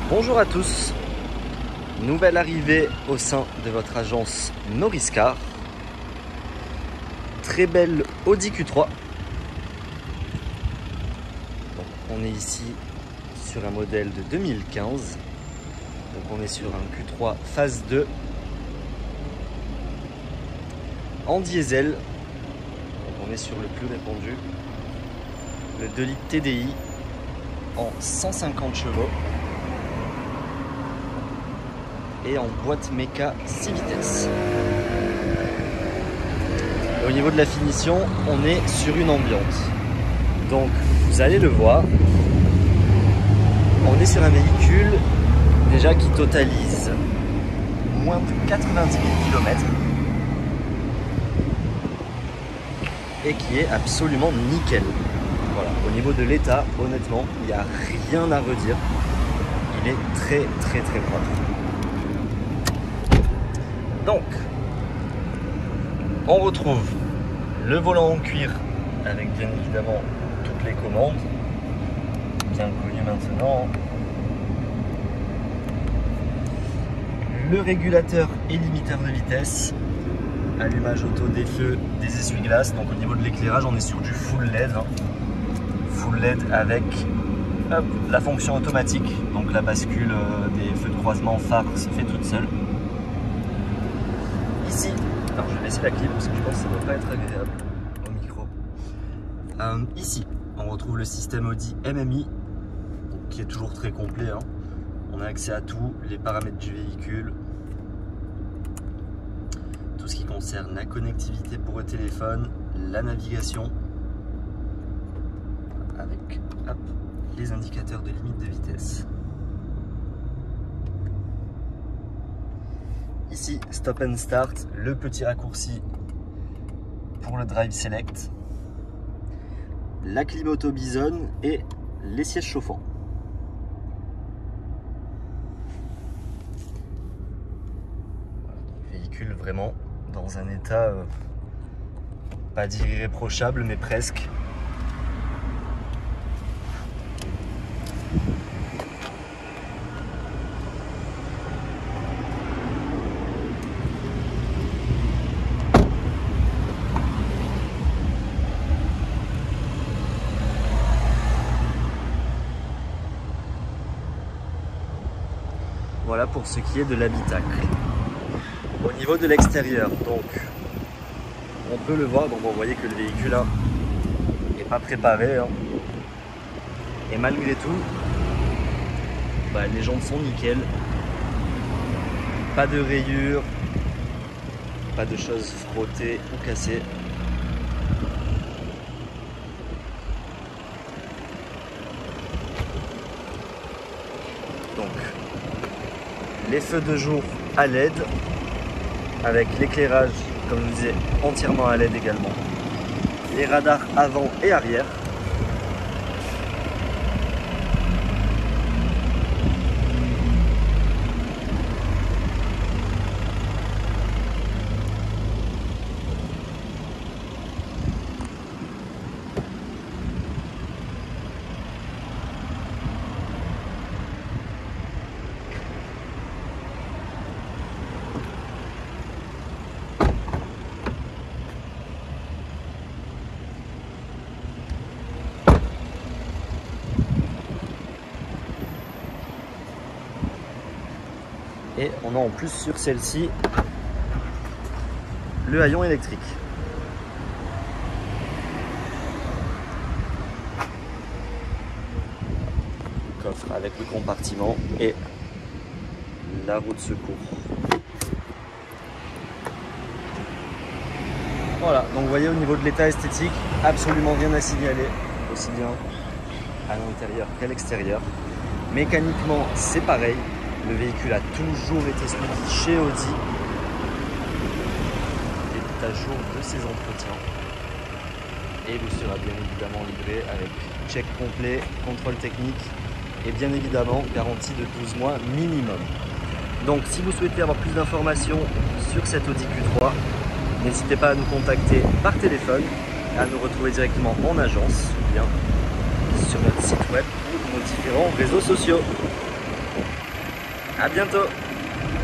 Bonjour à tous, nouvelle arrivée au sein de votre agence Noriscar. Très belle Audi Q3. Donc, on est ici sur un modèle de 2015. Donc on est sur un Q3 phase 2 en diesel. Donc, on est sur le plus répandu, le 2 litres TDI en 150 chevaux et en boîte méca 6 vitesses. Et au niveau de la finition, on est sur une ambiante. Donc vous allez le voir, on est sur un véhicule déjà qui totalise moins de 90 000 km et qui est absolument nickel. Voilà. Au niveau de l'état, honnêtement, il n'y a rien à redire. Il est très propre. Donc, on retrouve le volant en cuir avec bien évidemment toutes les commandes, bien connues maintenant. Le régulateur et limiteur de vitesse, allumage auto des feux, des essuie-glaces. Donc au niveau de l'éclairage, on est sur du full LED. Full LED avec la fonction automatique, donc la bascule des feux de croisement phare se fait toute seule. Ici, alors je vais laisser la clim parce que je pense que ça ne doit pas être agréable au micro. Ici, on retrouve le système Audi MMI qui est toujours très complet. On a accès à tout, les paramètres du véhicule, tout ce qui concerne la connectivité pour le téléphone, la navigation, avec les indicateurs de limite de vitesse. Ici, stop and start, le petit raccourci pour le drive select, la clim auto Bison et les sièges chauffants. Véhicule vraiment dans un état pas dire irréprochable mais presque. Voilà pour ce qui est de l'habitacle. Au niveau de l'extérieur, donc, on peut le voir, donc vous voyez que le véhicule n'est pas préparé. Et malgré tout, les jantes sont nickel. Pas de rayures, pas de choses frottées ou cassées. Donc, les feux de jour à LED, avec l'éclairage, comme je vous disais, entièrement à LED également. Les radars avant et arrière. Et on a en plus sur celle-ci le haillon électrique. Coffre avec le compartiment et la roue de secours. Voilà, donc vous voyez au niveau de l'état esthétique, absolument rien à signaler, aussi bien à l'intérieur qu'à l'extérieur. Mécaniquement, c'est pareil. Le véhicule a toujours été suivi chez Audi. Il est à jour de ses entretiens. Et vous sera bien évidemment livré avec check complet, contrôle technique et bien évidemment garantie de 12 mois minimum. Donc si vous souhaitez avoir plus d'informations sur cette Audi Q3, n'hésitez pas à nous contacter par téléphone, à nous retrouver directement en agence ou bien sur notre site web ou nos différents réseaux sociaux. À bientôt.